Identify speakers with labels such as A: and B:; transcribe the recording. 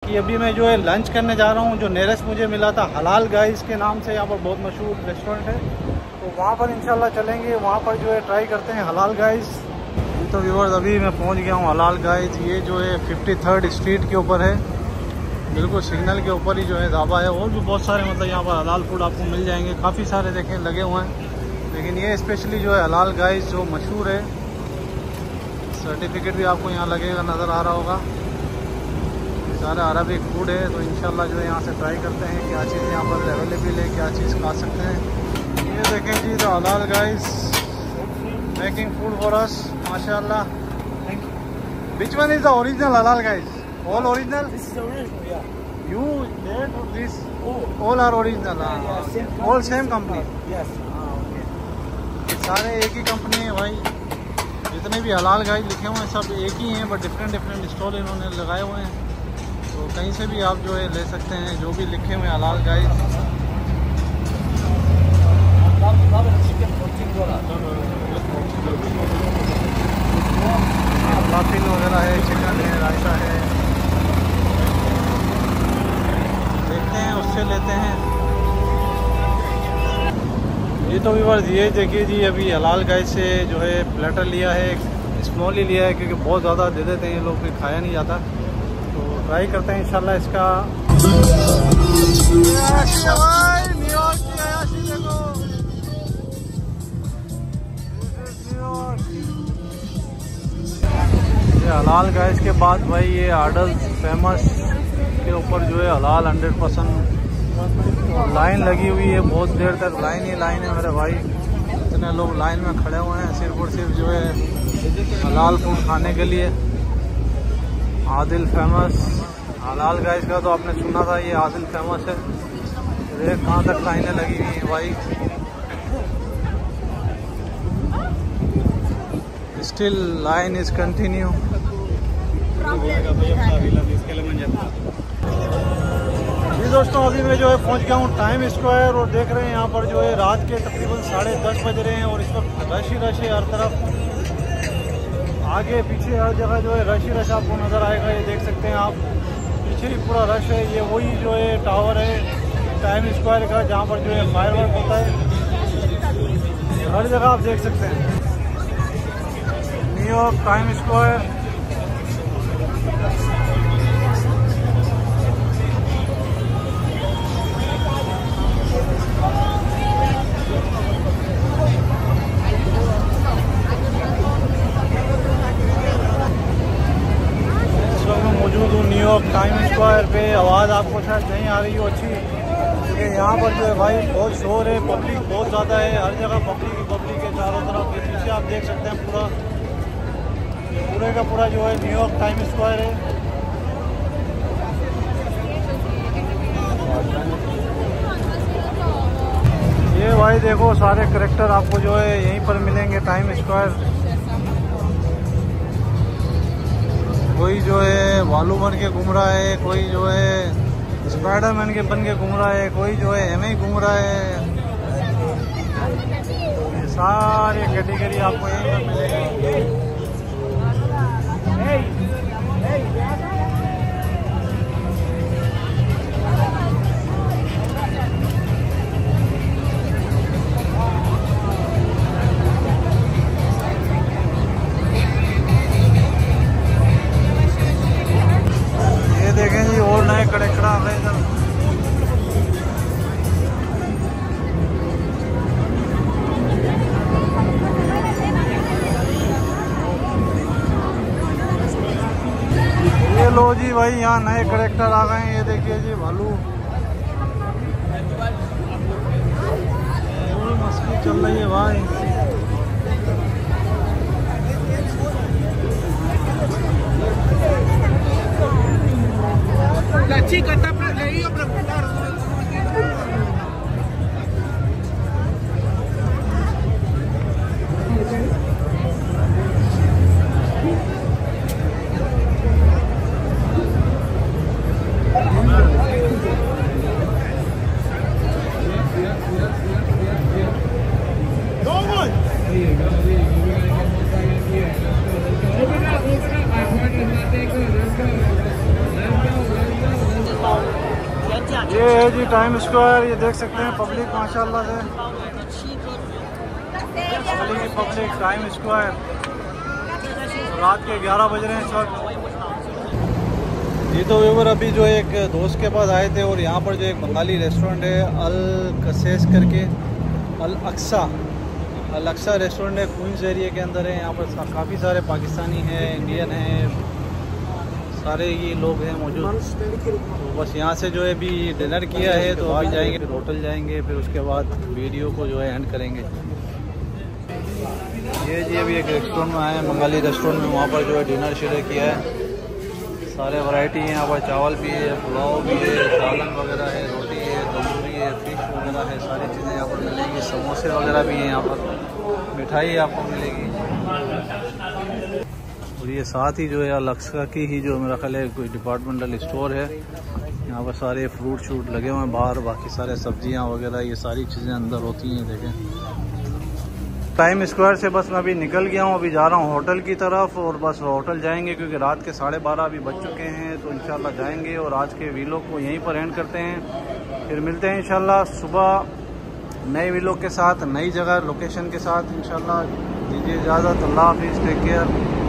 A: कि अभी मैं जो है लंच करने जा रहा हूँ। जो नियरेस्ट मुझे मिला था हलाल गाइस के नाम से, यहाँ पर बहुत मशहूर रेस्टोरेंट है, तो वहाँ पर इंशाल्लाह चलेंगे। वहाँ पर जो है ट्राई करते हैं हलाल गाइस। तो व्यूअर्स अभी मैं पहुँच गया हूँ हलाल गाइस। ये जो है 53rd स्ट्रीट के ऊपर है, बिल्कुल सिग्नल के ऊपर ही जो है ढाबा है। और भी बहुत सारे मतलब यहाँ पर हलाल फूड आपको मिल जाएंगे, काफ़ी सारे देखें लगे हुए हैं, लेकिन ये स्पेशली जो है हलाल गाइस जो मशहूर है। सर्टिफिकेट भी आपको यहाँ लगेगा, नज़र आ रहा होगा। सारा अरबिक फूड है, तो इंशाल्लाह जो है यहाँ से ट्राई करते हैं क्या चीज़ यहाँ पर अवेलेबल है, क्या चीज़ खा सकते हैं। ये देखें जी the halal guys making food for us, माशाल्लाह। Which one is the original halal guys? All original?
B: This is the original, yeah.
A: You there to this?
B: Oh.
A: All are original. All same company.
B: Yes.
A: Okay. सारे एक ही company है भाई। जितने भी हलाल guys लिखे हुए हैं सब एक ही हैं, बट डिफरेंट डिफरेंट स्टॉल इन्होंने लगाए हुए हैं। तो कहीं से भी आप जो है ले सकते हैं, जो भी लिखे हुए हलाल गाइस। लाफिन वगैरह है, चिकन है, रायता है, देखते हैं उससे लेते हैं। ये तो व्यूअर्स ये देखिए जी, अभी हलाल गाइस से जो है प्लेटर लिया है, स्मॉल ही लिया है क्योंकि बहुत ज़्यादा दे देते हैं ये लोग, फिर खाया नहीं जाता। तो ट्राई करते हैं इंशाल्लाह इसका। हलाल गाइस के बाद भाई ये आडल फेमस के ऊपर जो है हलाल 100% लाइन लगी हुई है। बहुत देर तक लाइन ही लाइन है मेरे भाई, इतने लोग लाइन में खड़े हुए हैं सिर्फ और सिर्फ जो है हलाल फूड खाने के लिए। आदिल फेमस हलाल गाइस का तो आपने सुना था, ये आदिल फेमस है। देख कहाँ तक लाइनें लगी हुई हैं भाई, स्टिल लाइन इज कंटिन्यू। जी दोस्तों अभी मैं जो है पहुंच गया हूँ टाइम स्क्वायर, और देख रहे हैं यहाँ पर जो है रात के तकरीबन 10:30 बज रहे हैं, और इस वक्त रश ही रश है हर तरफ। आगे पीछे हर जगह जो है रश ही रश आपको नज़र आएगा। ये देख सकते हैं आप, पीछे ही पूरा रश है। ये वही जो है टावर है टाइम स्क्वायर का, जहाँ पर जो है फायरवर्क होता है। हर जगह आप देख सकते हैं न्यूयॉर्क टाइम स्क्वायर। मौजूद हूँ न्यूयॉर्क टाइम स्क्वायर पे। आवाज़ आपको शायद नहीं आ रही हो अच्छी, क्योंकि यहाँ पर जो है भाई बहुत शोर है, पब्लिक बहुत ज़्यादा है, हर जगह पब्लिक है चारों तरफ। ये पीछे आप देख सकते हैं पूरे का पूरा जो है न्यूयॉर्क टाइम स्क्वायर है। ये भाई देखो सारे करैक्टर आपको जो है यहीं पर मिलेंगे टाइम स्क्वायर। कोई जो है भालू बन के घूम रहा है, कोई जो है स्पाइडरमैन के बन के घूम रहा है, कोई जो है एम ही घूम रहा है। ये सारी कैटेगरी आपको यहीं पर मिलेगी। कड़कड़ा आ गए इधर। ये लो जी भाई, यहाँ नए करेक्टर आ गए हैं। ये देखिए जी भालू, मस्ती चल रही है भाई।
B: La chica está leído preguntar.
A: ये है जी टाइम स्क्वायर, ये देख सकते हैं पब्लिक माशाल्लाह से, पब्लिक टाइम स्क्वायर। रात के 11 बज रहे हैं इस वक्त। ये तो व्यूवर अभी जो एक दोस्त के पास आए थे और यहाँ पर जो एक बंगाली रेस्टोरेंट है अल कसेस करके, अल अक्सा रेस्टोरेंट है, क्वींस एरिया के अंदर है। यहाँ पर काफ़ी सारे पाकिस्तानी हैं, इंडियन हैं, सारे ये लोग हैं मौजूद। तो बस यहाँ से जो है अभी डिनर किया है तो अभी जाएंगे, फिर होटल जाएंगे, फिर उसके बाद वीडियो को जो है एंड करेंगे। ये जी अभी एक रेस्टोरेंट में आए हैं, बंगाली रेस्टोरेंट में, वहाँ पर जो है डिनर शेयर किया है। सारे वैरायटी हैं यहाँ पर, चावल भी है, पुलाव भी है, सालन वगैरह है, रोटी है, तंदूरी है, फिश वगैरह है, सारी चीज़ें यहाँ पर मिलेंगी। समोसे वगैरह भी हैं यहाँ पर, मिठाई आपको मिलेगी। और ये साथ ही जो है अलेक्सा की ही जो मेरा ख्याल है कोई डिपार्टमेंटल स्टोर है। यहाँ पर सारे फ्रूट शूट लगे हुए हैं बाहर, बाकी सारे सब्जियाँ वगैरह ये सारी चीज़ें अंदर होती हैं। देखें टाइम स्क्वायर से बस मैं अभी निकल गया हूँ, अभी जा रहा हूँ होटल की तरफ और बस होटल जाएंगे क्योंकि रात के 12:30 अभी बज चुके हैं। तो इंशाल्लाह जाएंगे और आज के वीलॉग को यहीं पर एंड करते हैं। फिर मिलते हैं इंशाल्लाह सुबह नए वीलॉग के साथ, नई जगह लोकेशन के साथ। इंशाल्लाह दीजिए इजाज़त। अल्लाह हाफिज़, टेक केयर।